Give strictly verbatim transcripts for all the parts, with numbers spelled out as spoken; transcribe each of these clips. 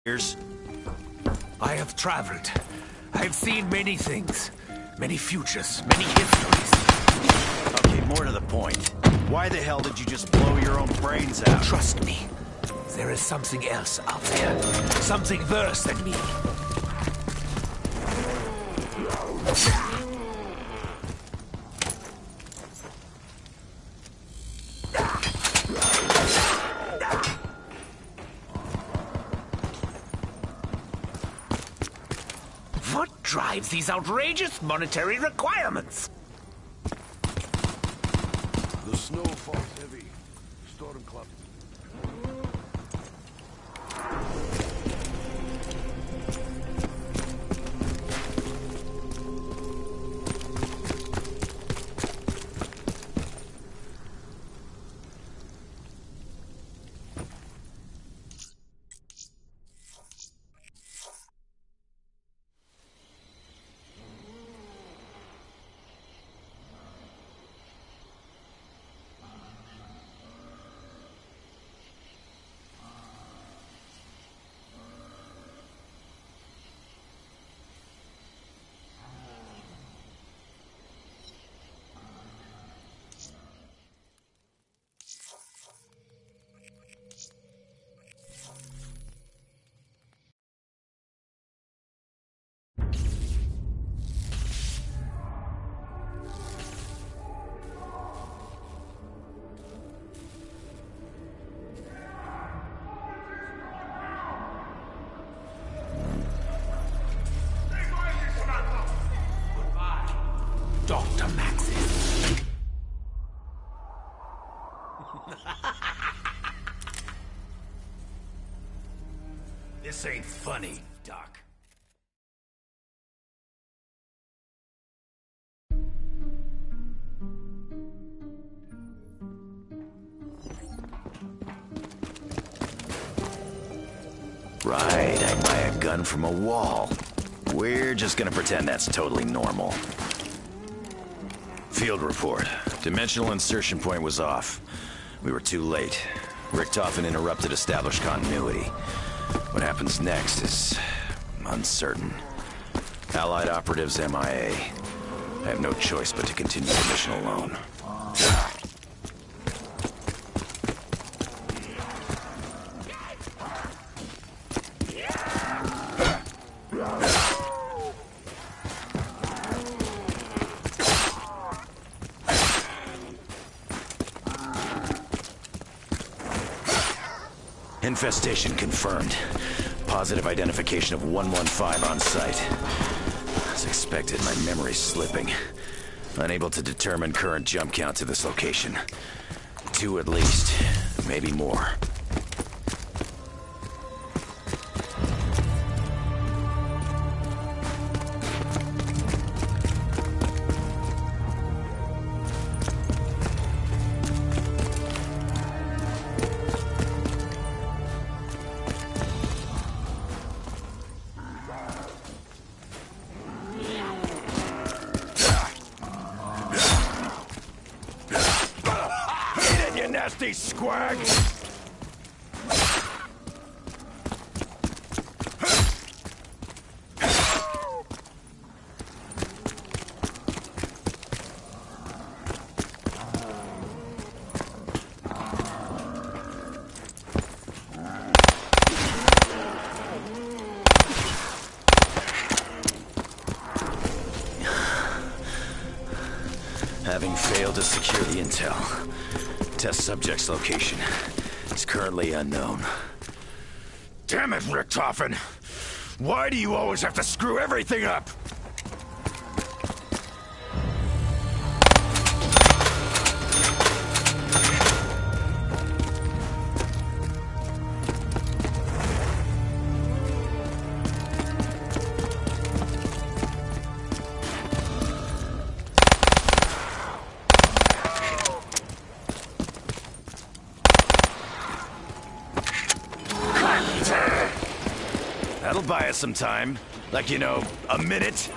years? I have traveled. I have seen many things. Many futures, many histories. Okay, more to the point. Why the hell did you just blow your own brains out? Trust me. There is something else out there. Something worse than me. What drives these outrageous monetary requirements? The snow falls heavy. Storm club. Doctor Maxis. This ain't funny, Doc. Right, I buy a gun from a wall. We're just gonna pretend that's totally normal. Field report. Dimensional insertion point was off. We were too late. Richtofen interrupted established continuity. What happens next is uncertain. Allied operatives M I A. I have no choice but to continue the mission alone. Infestation confirmed. Positive identification of one one five on site. As expected, my memory's slipping. Unable to determine current jump count to this location. Two at least, maybe more. Nasty squag! Having failed to secure the intel, test subject's location is currently unknown. Damn it, Richtofen! Why do you always have to screw everything up? That'll buy us some time. Like, you know, a minute.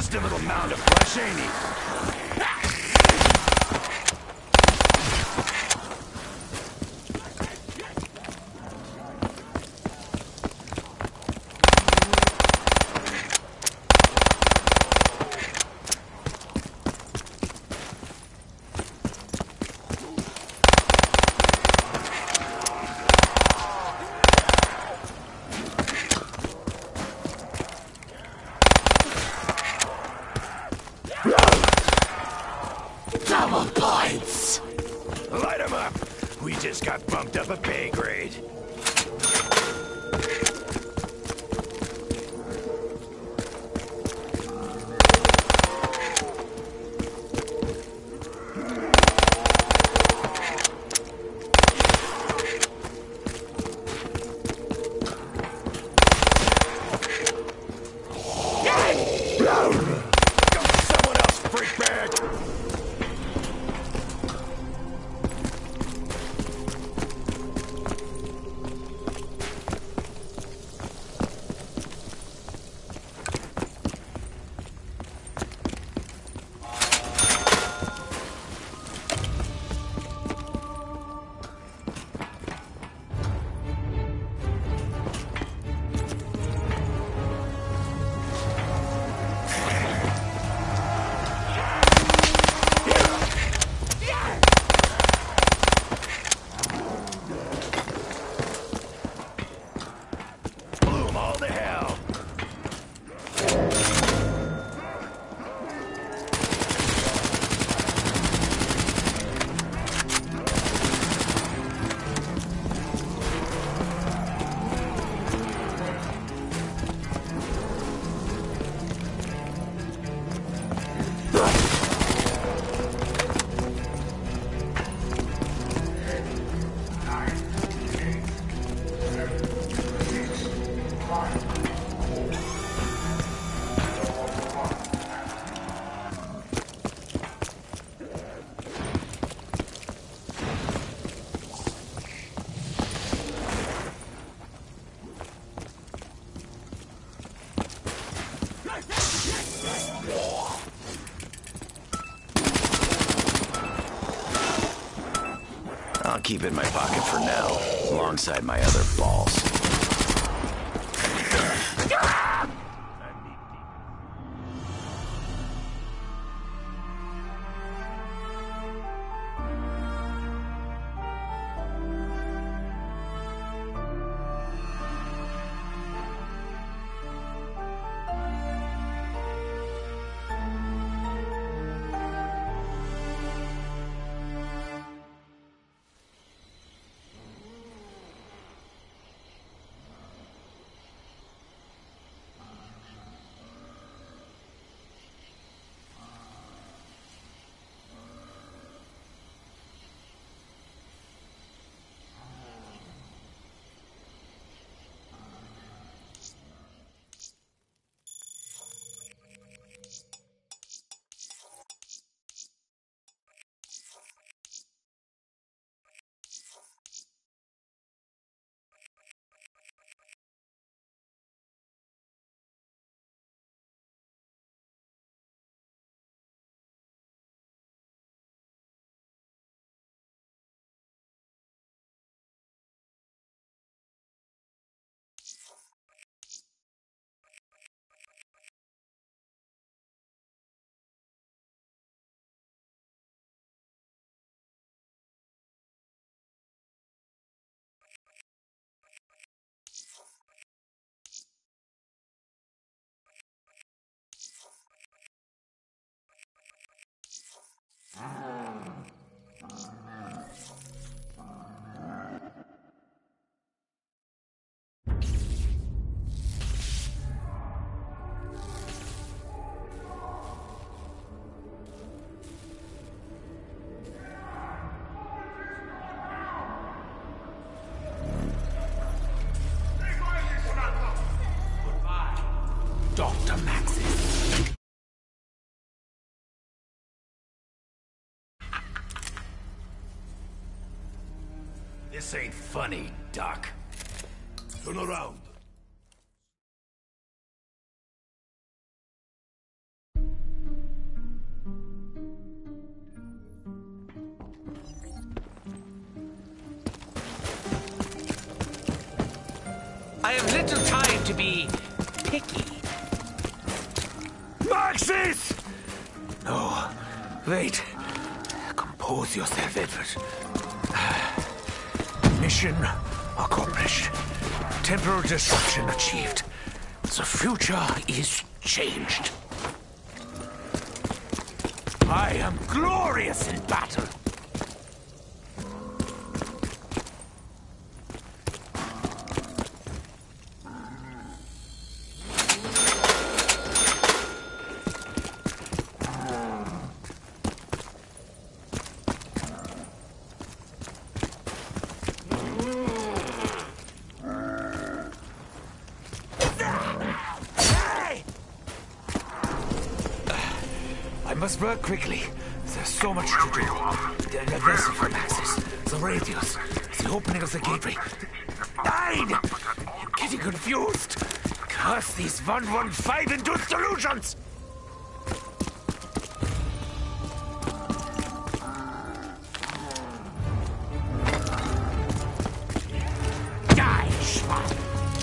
Just a little mound of flesh, ain't he? Double points! Light him up! We just got bumped up a pay grade. Someone else, freakbag! All to hell! I'll keep it in my pocket for now, alongside my other balls. Doctor Maxis. This ain't funny, Doc. Turn around. I have little time to be picky. Marxist! No, wait. Compose yourself, Edward. Mission accomplished. Temporal destruction achieved. The future is changed. I am glorious in battle. I must work quickly. There's so much to do. The, the vessel from access, the radios, the opening of the gateway. Nine! I'm getting confused. Curse these one one five induced delusions! Die, Schwab!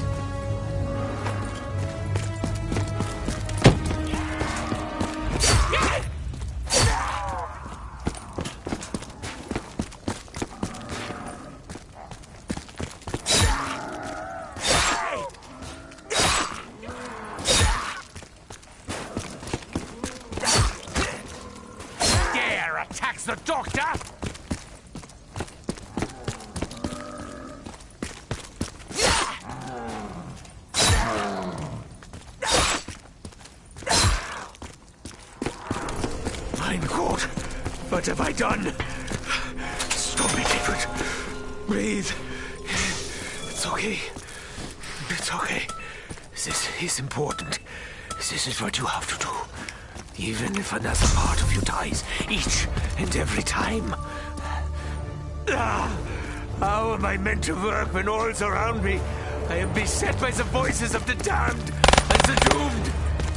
Attacks the doctor! Mein Gott! What have I done? Stop it, Edward. Breathe. It's okay. It's okay. This is important. This is what you have to do. Even if another part of you dies, each and every time. Ah, how am I meant to work when all's around me? I am beset by the voices of the damned and the doomed.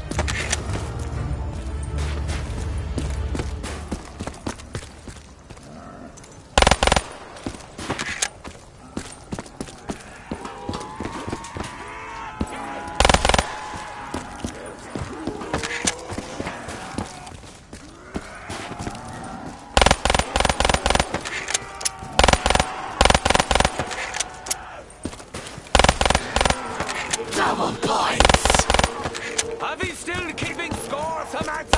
Double points! Are we still keeping score, Samantha?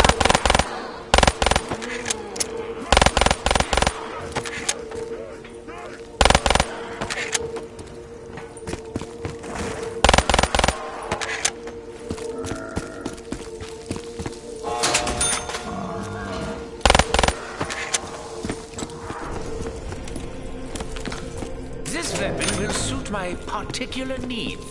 This weapon will suit my particular needs.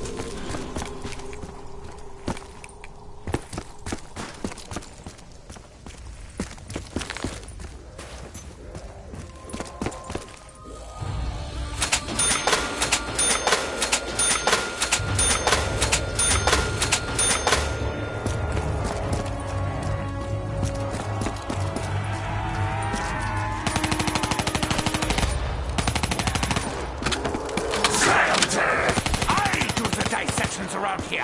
Around here.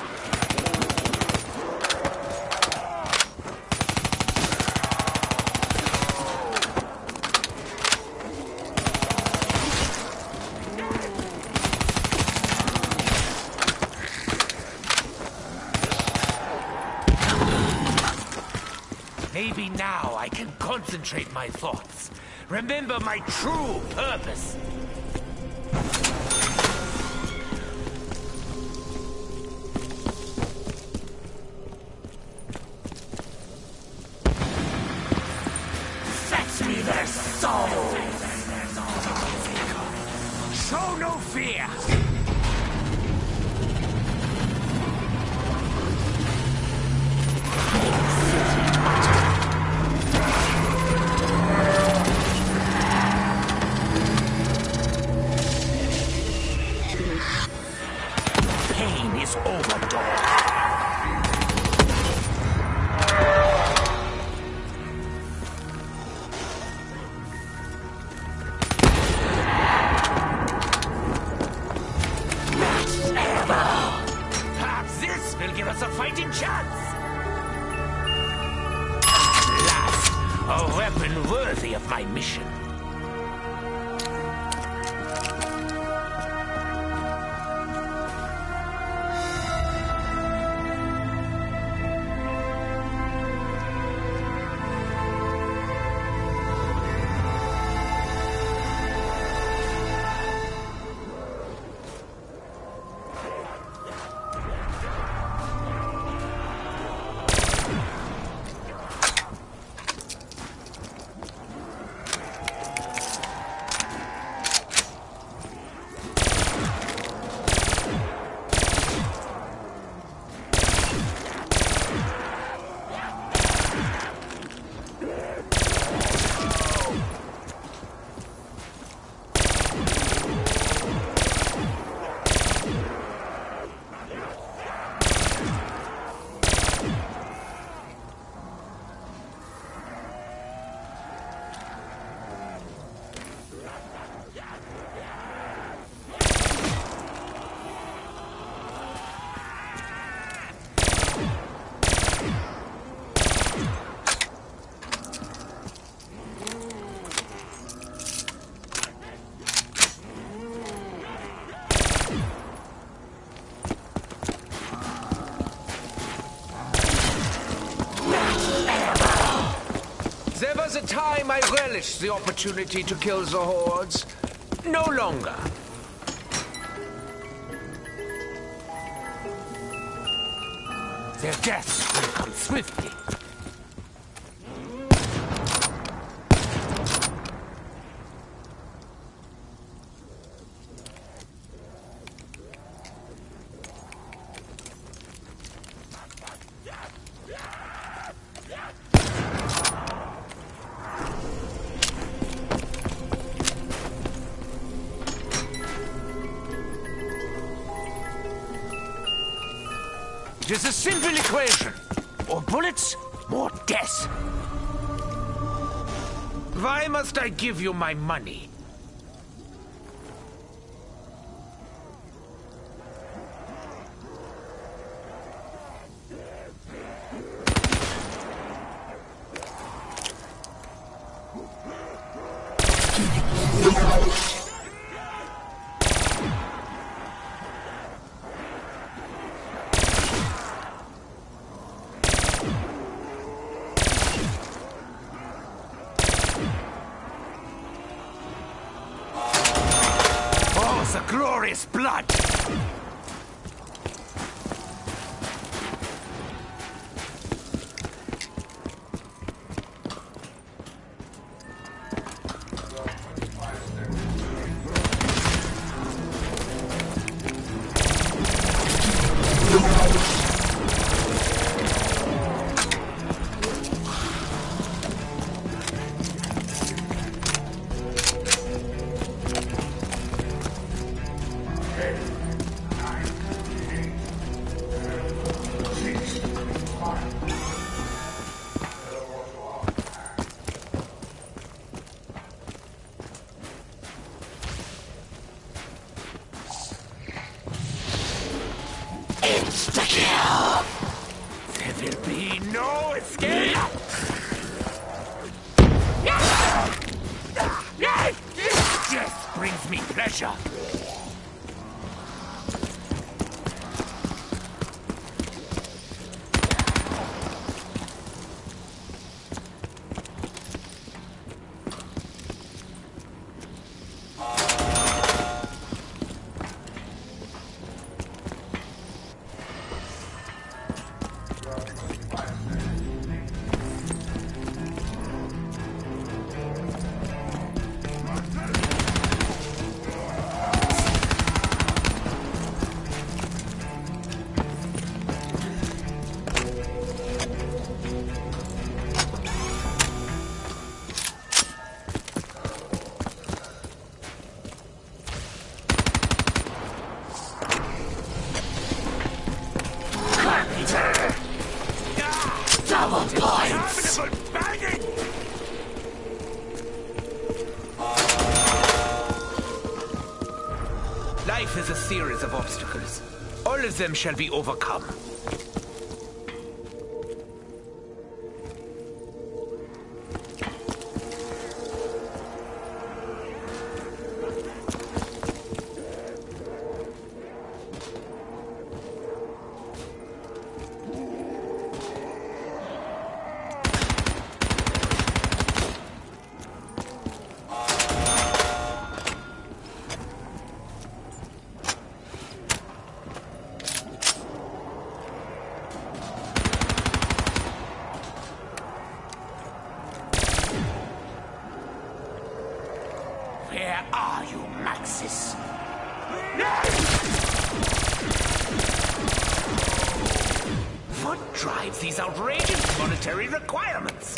Maybe now I can concentrate my thoughts. Remember my true purpose. Me their souls! Show no fear! Pain is over, dog. us a fighting chance! At last, a weapon worthy of my mission. There was a time I relished the opportunity to kill the hordes. No longer. Their deaths will come swiftly. It is a simple equation. More bullets, more death. Why must I give you my money? The glorious blood! Insta-kill! There will be no escape! Death brings me pleasure! Double points! Life is a series of obstacles. All of them shall be overcome. these outrageous monetary requirements.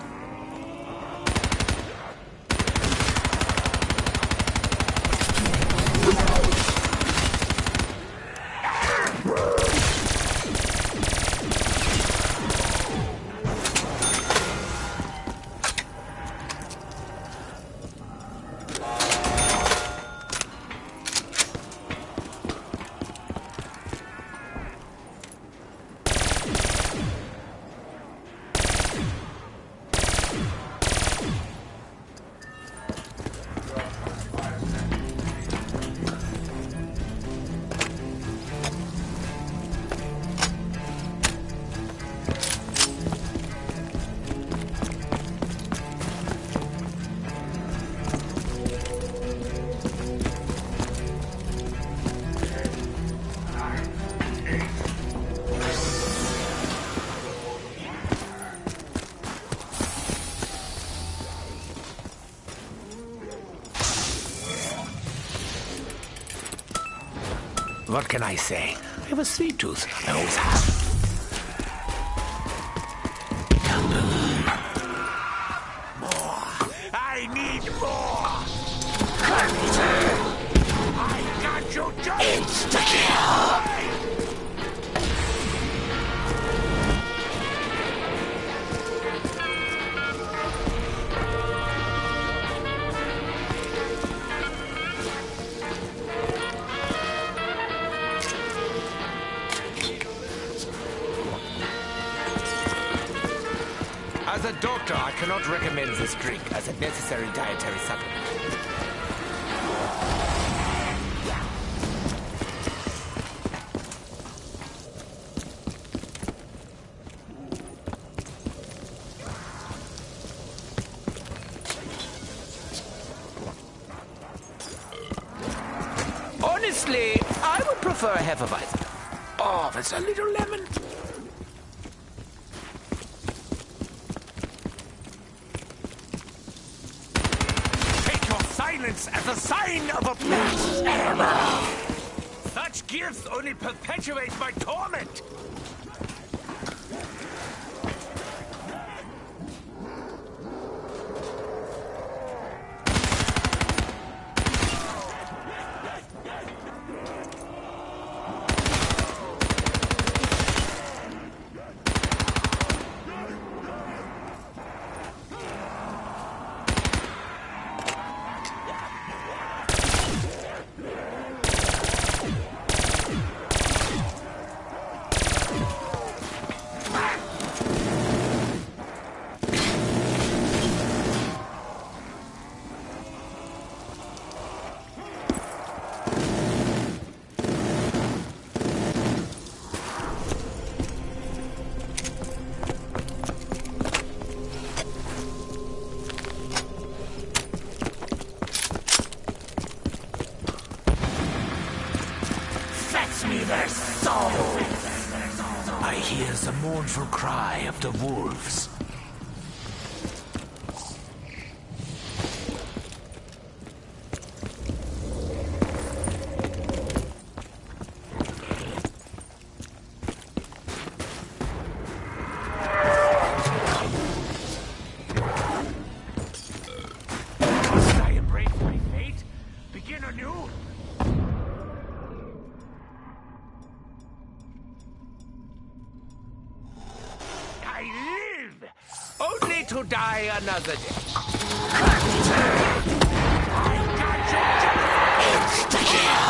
What can I say? I have a sweet tooth. I always have. More. I need more. I got you just. Insta-kill. As a doctor, I cannot recommend this drink as a necessary dietary supplement. Honestly, I would prefer a Hefeweizen. Oh, there's a little lemon. As a sign of a blasphemy. Such gifts only perpetuate my torment. I hear the mournful cry of the wolves. Must I embrace my fate? Begin anew? Only to die another day. I got you.